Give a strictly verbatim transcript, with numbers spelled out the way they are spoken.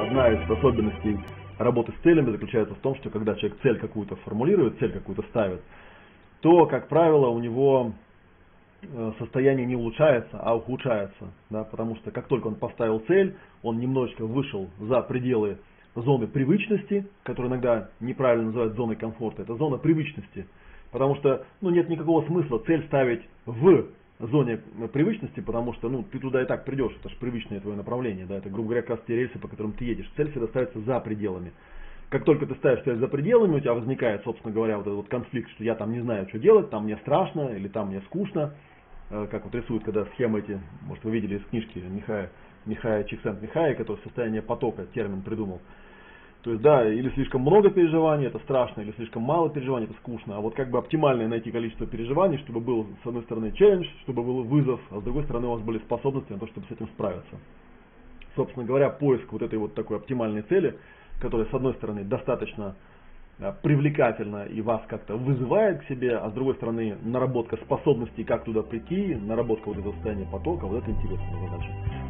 одна из особенностей работы с целями заключается в том, что когда человек цель какую-то формулирует, цель какую-то ставит, то, как правило, у него состояние не улучшается, а ухудшается. Да, потому что как только он поставил цель, он немножечко вышел за пределы зоны привычности, которую иногда неправильно называют зоной комфорта. Это зона привычности. Потому что ну, нет никакого смысла цель ставить в зоне привычности, потому что ну, ты туда и так придешь, это же привычное твое направление, да, это, грубо говоря, как раз те рельсы, по которым ты едешь. Цель всегда ставится за пределами. Как только ты ставишь цель за пределами, у тебя возникает, собственно говоря, вот этот вот конфликт, что я там не знаю, что делать, там мне страшно или там мне скучно, как вот рисуют, когда схемы эти, может вы видели из книжки Михая, Михая Чиксент-Михая, который состояние потока термин придумал. То есть, да, или слишком много переживаний, это страшно, или слишком мало переживаний, это скучно. А вот как бы оптимальное найти количество переживаний, чтобы был, с одной стороны, челлендж, чтобы был вызов, а с другой стороны, у вас были способности на то, чтобы с этим справиться. Собственно говоря, поиск вот этой вот такой оптимальной цели, которая, с одной стороны, достаточно привлекательна и вас как-то вызывает к себе, а с другой стороны, наработка способностей, как туда прийти, наработка вот этого состояния потока, вот это интересная задача.